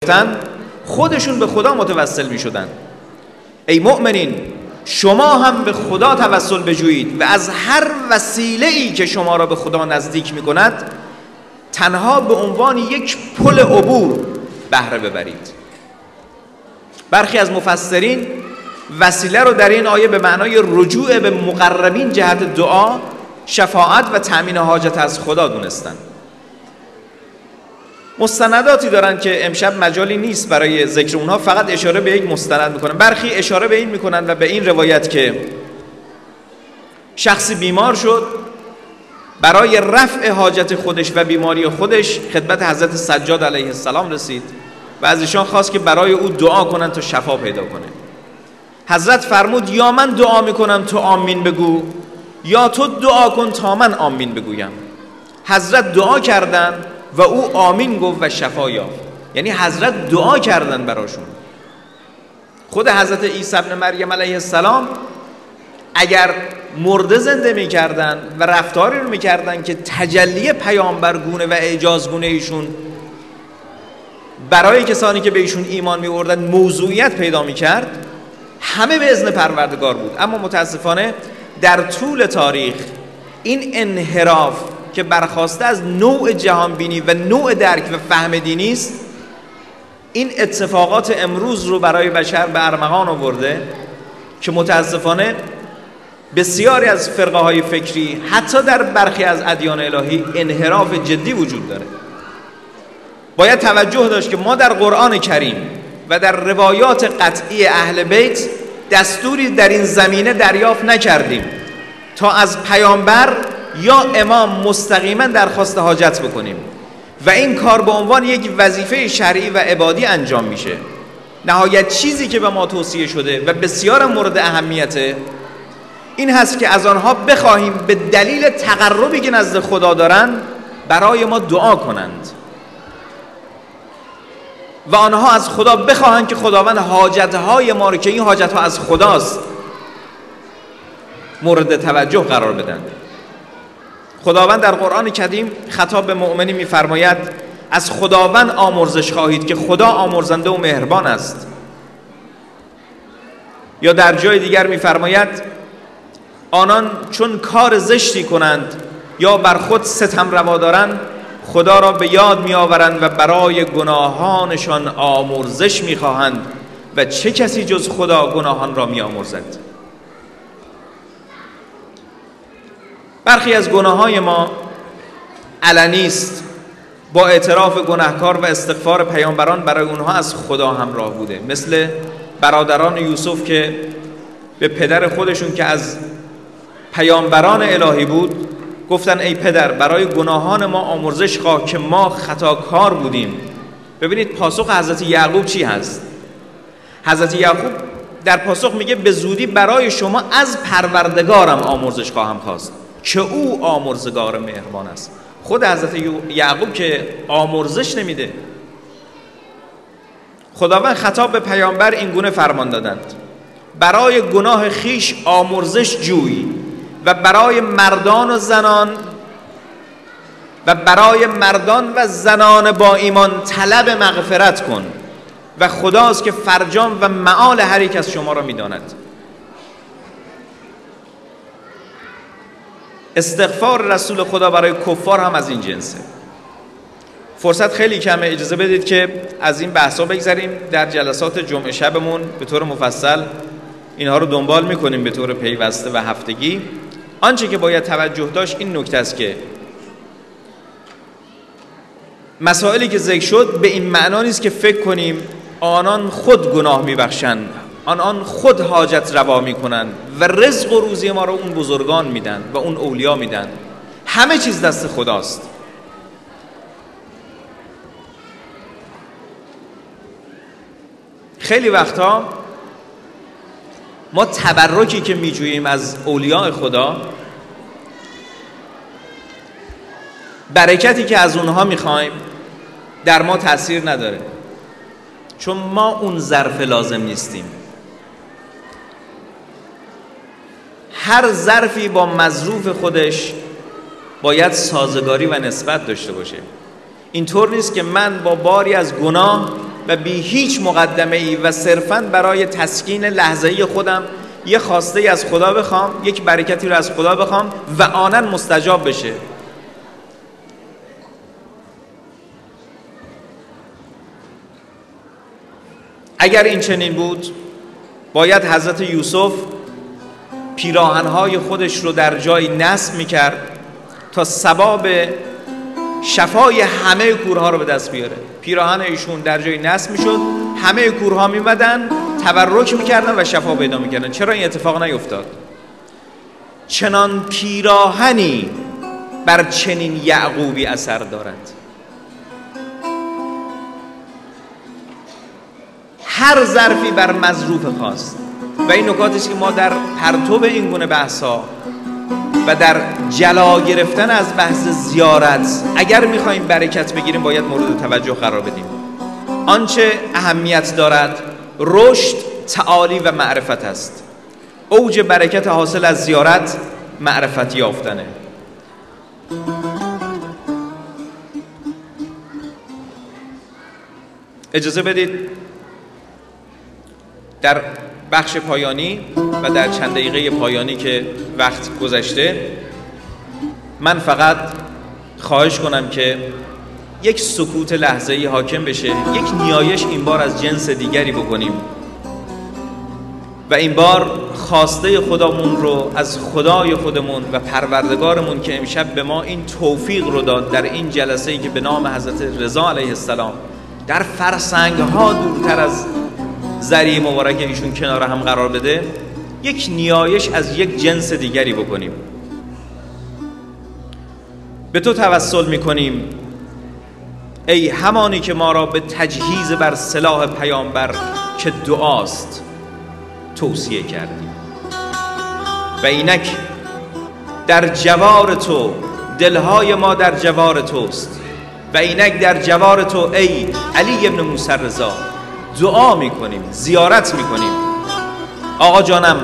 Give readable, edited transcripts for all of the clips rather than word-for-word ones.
خودشون به خدا متوسل می شدن. ای مؤمنین شما هم به خدا توسل بجویید و از هر وسیله‌ای که شما را به خدا نزدیک می کند تنها به عنوان یک پل عبور بهره ببرید. برخی از مفسرین وسیله رو در این آیه به معنای رجوع به مقربین جهت دعا، شفاعت و تأمین حاجت از خدا دونستن. مستنداتی دارن که امشب مجالی نیست برای ذکر اونها، فقط اشاره به یک مستند میکنن. برخی اشاره به این میکنن و به این روایت که شخصی بیمار شد، برای رفع حاجت خودش و بیماری خودش خدمت حضرت سجاد علیه السلام رسید و از ایشان خواست که برای او دعا کنن تا شفا پیدا کنه. حضرت فرمود یا من دعا میکنم تو آمین بگو یا تو دعا کن تا من آمین بگویم. حضرت دعا کردن و او آمین گفت و شفا یافت. یعنی حضرت دعا کردن براشون. خود حضرت عیسی ابن مریم علیه السلام اگر مرده زنده میکردن و رفتاری رو میکردن که تجلی پیامبرگونه و اعجازگونه ایشون برای کسانی که به ایشون ایمان می‌آوردن موضوعیت پیدا میکرد، همه به اذن پروردگار بود. اما متاسفانه در طول تاریخ این انحراف که برخواسته از نوع جهانبینی و نوع درک و فهم دینی است، این اتفاقات امروز رو برای بشر به ارمغان آورده که متاسفانه بسیاری از فرقه های فکری حتی در برخی از ادیان الهی انحراف جدی وجود داره. باید توجه داشت که ما در قرآن کریم و در روایات قطعی اهل بیت دستوری در این زمینه دریافت نکردیم تا از پیامبر یا امام مستقیما درخواست حاجت بکنیم و این کار به عنوان یک وظیفه شرعی و عبادی انجام میشه. نهایت چیزی که به ما توصیه شده و بسیار مورد اهمیته این هست که از آنها بخواهیم به دلیل تقربی که نزد خدا دارن برای ما دعا کنند و آنها از خدا بخواهند که خداوند حاجتهای ما رو که این حاجتها از خداست مورد توجه قرار بدن. خداوند در قرآن کریم خطاب به مؤمنین می‌فرماید از خداوند آمرزش خواهید که خدا آمرزنده و مهربان است. یا در جای دیگر می‌فرماید آنان چون کار زشتی کنند یا بر خود ستم روا دارند خدا را به یاد می‌آورند و برای گناهانشان آمرزش می‌خواهند و چه کسی جز خدا گناهان را می‌آمرزد. برخی از گناه‌های ما علنی است، با اعتراف گناهکار و استغفار پیامبران برای اونها از خدا همراه بوده، مثل برادران یوسف که به پدر خودشون که از پیامبران الهی بود گفتن ای پدر برای گناهان ما آمرزش خواه که ما خطاکار بودیم. ببینید پاسخ حضرت یعقوب چی هست. حضرت یعقوب در پاسخ میگه به زودی برای شما از پروردگارم آمرزش خواهم خواست که او آمرزگار مهربان است. خود حضرت یعقوب که آمرزش نمیده. خداوند خطاب به پیامبر این گونه فرمان دادند برای گناه خیش آمرزش جوی و برای مردان و زنان با ایمان طلب مغفرت کن و خداست که فرجام و معال هر یک از شما را میداند. استغفار رسول خدا برای کفار هم از این جنسه. فرصت خیلی کمه، اجازه بدید که از این بحثا بگذریم. در جلسات جمعه شبمون به طور مفصل اینها رو دنبال میکنیم به طور پیوسته و هفتگی. آنچه که باید توجه داشت این نکته است که مسائلی که ذکر شد به این معنا نیست که فکر کنیم آنان خود گناه میبخشند، آنان خود حاجت روا میکنند و رزق و روزی ما رو اون بزرگان میدن و اون اولیا میدن. همه چیز دست خداست. خیلی وقتا ما تبرکی که میجوییم از اولیاء خدا، برکتی که از اونها میخوایم در ما تأثیر نداره، چون ما اون ظرف لازم نیستیم. هر ظرفی با مظروف خودش باید سازگاری و نسبت داشته باشه. اینطور نیست که من با باری از گناه و بی هیچ مقدمه ای و صرفاً برای تسکین لحظه‌ای خودم یه خواسته از خدا بخوام، یک برکتی رو از خدا بخوام و آنن مستجاب بشه. اگر این چنین بود باید حضرت یوسف پیراهن‌های خودش رو در جای نصب می‌کرد تا ثواب شفای همه کورها رو به دست بیاره. پیراهن ایشون در جای نصب می‌شد، همه کورها می‌اومدن تبرک می‌کردن و شفا پیدا می‌کردن. چرا این اتفاق نیفتاد؟ چنان پیراهنی بر چنین یعقوبی اثر دارد. هر ظرفی بر مظروف خاص و این نکاتی است که ما در پرتو این گونه بحث‌ها و در جلا گرفتن از بحث زیارت اگر می‌خوایم برکت بگیریم باید مورد توجه قرار بدیم. آنچه اهمیت دارد رشد، تعالی و معرفت است. اوج برکت حاصل از زیارت معرفت یافتنه. اجازه بدید در بخش پایانی و در چند دقیقه پایانی که وقت گذشته من فقط خواهش کنم که یک سکوت لحظه‌ای حاکم بشه، یک نیایش این بار از جنس دیگری بکنیم و این بار خواسته خدامون رو از خدای خودمون و پروردگارمون که امشب به ما این توفیق رو داد در این جلسه‌ای که به نام حضرت رضا علیه السلام در فرسنگ‌ها دورتر از ذریع مبارک ایشون کنار هم قرار بده، یک نیایش از یک جنس دیگری بکنیم. به تو توسل میکنیم ای همانی که ما را به تجهیز بر سلاح پیامبر که دعاست توصیه کردی و اینک در جوار تو دلهای ما در جوار توست و اینک در جوار تو ای علی ابن موسی رضا دعا میکنیم، زیارت میکنیم. آقا جانم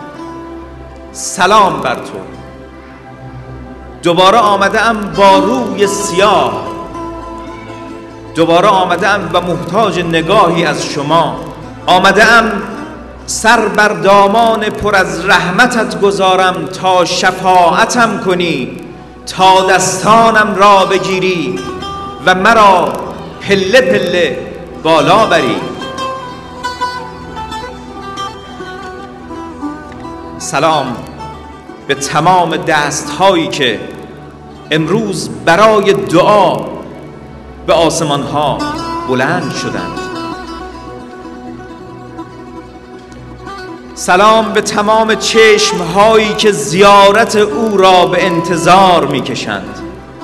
سلام بر تو، دوباره آمده ام با روی سیاه، دوباره آمده ام و محتاج نگاهی از شما، آمده ام سر بر دامان پر از رحمتت گذارم تا شفاعتم کنی، تا دستانم را بگیری و مرا پله پله بالا بری. سلام به تمام دست‌هایی که امروز برای دعا به آسمان‌ها بلند شدند. سلام به تمام چشم‌هایی که زیارت او را به انتظار می‌کشند.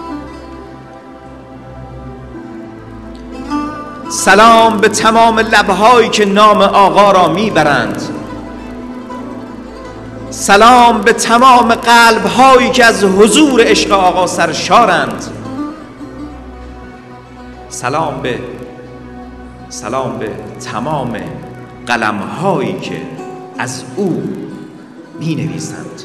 سلام به تمام لب‌هایی که نام آقا را میبرند. سلام به تمام قلب‌هایی که از حضور عشق آقا سرشارند. سلام به تمام قلم‌هایی که از او می‌نویسند.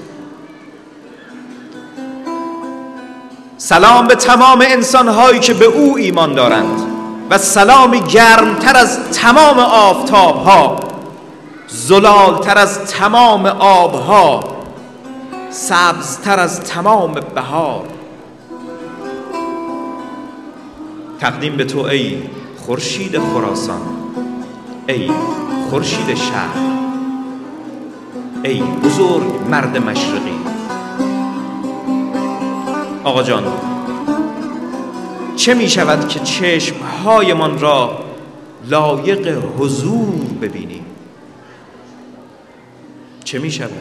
سلام به تمام انسان‌هایی که به او ایمان دارند و سلامی گرمتر از تمام آفتاب‌ها، زلالتر از تمام آبها، سبزتر از تمام بهار تقدیم به تو ای خورشید خراسان، ای خورشید شهر، ای بزرگ مرد مشرقی. آقا جان چه می شود که چشمهایمان را لایق حضور ببینیم؟ چه می شود؟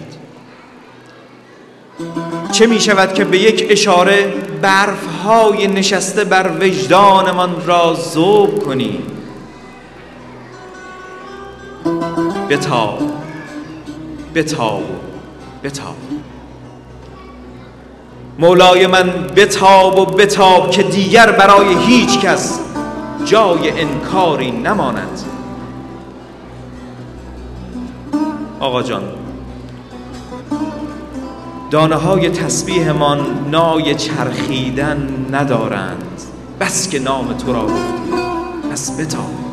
چه می شود که به یک اشاره برفهای نشسته بر وجدانمان را ذوب کنی؟ بتاب بتاب بتاب مولای من، بتاب و بتاب که دیگر برای هیچ کس جای انکاری نماند. آقا جان دانه های تسبیح من نای چرخیدن ندارند، بس که نام تو را گفتیم، پس بتاب.